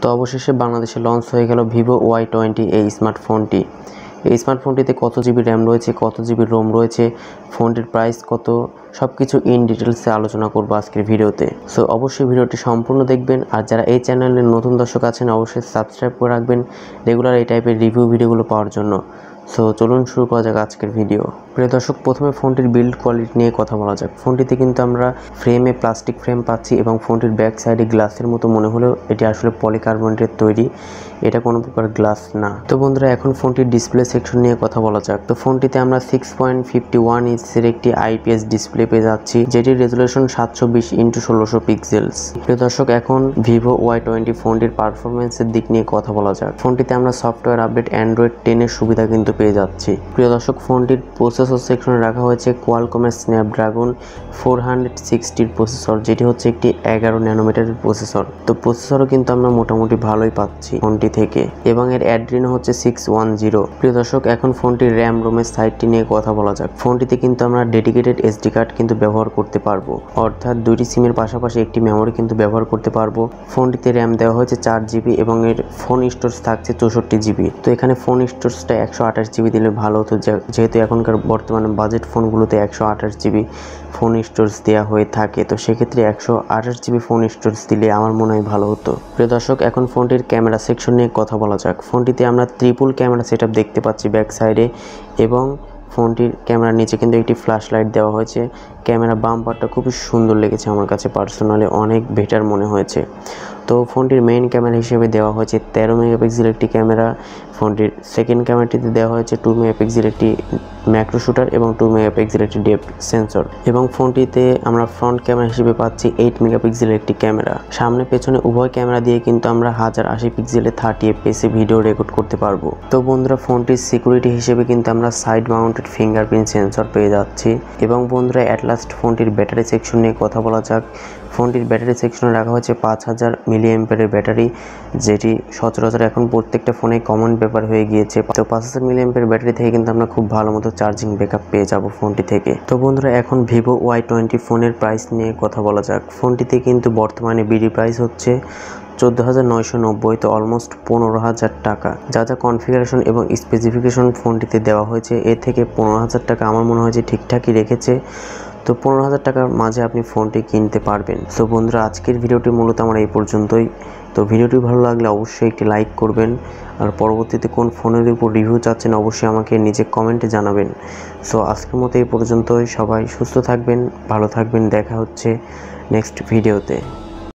তো অবশেষে বাংলাদেশে লঞ্চ হয়ে গেল ভিভো Y20 এই স্মার্টফোনটি। এই স্মার্টফোনটিতে কত জিবি র্যাম রয়েছে, কত জিবি রোম রয়েছে, ফোনটির প্রাইস কত, সব কিছু ইন ডিটেলসে আলোচনা করবো আজকের ভিডিওতে। সো অবশ্যই ভিডিওটি সম্পূর্ণ দেখবেন। আর যারা এই চ্যানেলের নতুন দর্শক আছেন অবশ্যই সাবস্ক্রাইব করে রাখবেন রেগুলার এই টাইপের রিভিউ ভিডিওগুলো পাওয়ার জন্য। সো চলুন শুরু করা যাক আজকের ভিডিও। প্রিয় দর্শক, প্রথমে ফোনটির বিল্ড কোয়ালিটি নিয়ে কথা বলা যাক। ফোনটিতে কিন্তু আমরা ফ্রেমে প্লাস্টিক ফ্রেম পাচ্ছি এবং ফোনটির ব্যাক সাইডে গ্লাসের মতো মনে হলেও এটি আসলে পলিকার্বনেটের তৈরি, এটা কোনো প্রকার গ্লাস না। তো বন্ধুরা, এখন ফোনটির ডিসপ্লে সেকশন নিয়ে কথা বলা যাক। তো ফোনটিতে আমরা 6.51 ইঞ্চের একটি IPS ডিসপ্লে পেয়ে যাচ্ছি, যেটির রেজুলেশন 720x1600 পিক্সেলস। প্রিয় দর্শক, এখন ভিভো Y20 ফোনটির পারফরমেন্সের দিক নিয়ে কথা বলা যাক। ফোনটিতে আমরা সফটওয়্যার আপডেট Android 10 এর সুবিধা কিন্তু পেয়ে যাচ্ছি। প্রিয় দর্শক, ফোনটির প্রসেসর সেকশনে রাখা হয়েছে কোয়ালকমের স্ন্যাপড্রাগন 460 প্রসেসর, যেটি হচ্ছে একটি 11 ন্যানোমিটারের প্রসেসর। তো প্রসেসরও কিন্তু আমরা মোটামুটি ভালোই পাচ্ছি ফোনটি থেকে, এবং এর অ্যাড্রিনো হচ্ছে 610। প্রিয় দর্শক, এখন ফোনটির র্যাম রোমের সাইডটি নিয়ে কথা বলা যাক। ফোনটিতে কিন্তু আমরা ডেডিকেটেড SD কার্ড কিন্তু ব্যবহার করতে পারবো, অর্থাৎ দুইটি সিমের পাশাপাশি একটি মেমোরি কিন্তু ব্যবহার করতে পারবো। ফোনটিতে র্যাম দেওয়া হয়েছে 4 জিবি এবং এর ফোন স্টোরেজ থাকছে 64 জিবি। তো এখানে ফোন স্টোরেজটা 128 জিবি দিলে ভালো হতো, যেহেতু এখনকার বর্তমানে বাজেট ফোনগুলোতে 128 জিবি ফোন স্টোরেজ দেওয়া হয়ে থাকে। তো সেক্ষেত্রে 128 জিবি ফোন স্টোরেজ দিলে আমার মনে হয় ভালো হতো। প্রিয় দর্শক, এখন ফোনটির ক্যামেরা সেকশন নিয়ে কথা বলা যাক। ফোনটিতে আমরা ট্রিপল ক্যামেরা সেটআপ দেখতে পাচ্ছি ব্যাক সাইডে, এবং ফোনটির ক্যামেরার নিচে কিন্তু একটি ফ্ল্যাশ লাইট দেওয়া হয়েছে। ক্যামেরা বাম্পারটা খুবই সুন্দর লেগেছে আমার কাছে, পার্সোনালি অনেক বেটার মনে হয়েছে। তো ফোনটির মেইন ক্যামেরা হিসেবে দেওয়া হয়েছে 13 মেগাপিক্সেল একটি ক্যামেরা। ফোনটির সেকেন্ড ক্যামেরাটিতে দেওয়া হয়েছে 2 মেগাপিক্সেল একটি ম্যাক্রো শুটার এবং 2 মেগাপিক্সেল একটি ডেপথ সেন্সর। এবং ফোনটিতে আমরা ফ্রন্ট ক্যামেরা হিসেবে পাচ্ছি 8 মেগাপিক্সেল একটি ক্যামেরা। সামনে পেছনে উভয় ক্যামেরা দিয়ে কিন্তু আমরা 1080 পিক্সেলে 30 fps ভিডিও রেকর্ড করতে পারবো। তো বন্ধুরা, ফোনটির সিকিউরিটি হিসেবে কিন্তু আমরা সাইড মাউন্টেড ফিঙ্গারপ্রিন্ট সেন্সর পেয়ে যাচ্ছি। এবং বন্ধুরা, অ্যাট লাস্ট ফোনটির ব্যাটারি সেকশন নিয়ে কথা বলা যাক। ফোনটির ব্যাটারি সেকশনে রাখা হয়েছে 5000 mAh ব্যাটারি, যেটি সচরাচর এখন প্রত্যেকটা ফোনে কমন ব্যাপার হয়ে গিয়েছে। তো 5000 mAh ব্যাটারি থেকে কিন্তু আমরা খুব ভালো মতো চার্জিং ব্যাকআপ পেয়ে যাব ফোনটি থেকে। তো বন্ধুরা, এখন ভিভো Y20 ফোনের প্রাইস নিয়ে কথা বলা যাক। ফোনটিতে কিন্তু বর্তমানে বিডি প্রাইস হচ্ছে 14,990, তো অলমোস্ট 15,000 টাকা। যা যা কনফিগারেশন এবং স্পেসিফিকেশন ফোনটিতে দেওয়া হয়েছে, এর থেকে 15,000 টাকা আমার মনে হয় যে ঠিকঠাকই রেখেছে। তো 15,000 টাকার মাঝে আপনি ফোনটি কিনতে পারবেন। তো বন্ধুরা, আজকের ভিডিওটি মূলত আমার এই পর্যন্তই। তো ভিডিওটি ভালো লাগলে অবশ্যই একটি লাইক করবেন, আর পরবর্তীতে কোন ফোনের উপর রিভিউ চাচ্ছেন অবশ্যই আমাকে নিজে কমেন্টে জানাবেন। সো আজকের মতো এই পর্যন্তই। সবাই সুস্থ থাকবেন, ভালো থাকবেন। দেখা হচ্ছে নেক্সট ভিডিওতে।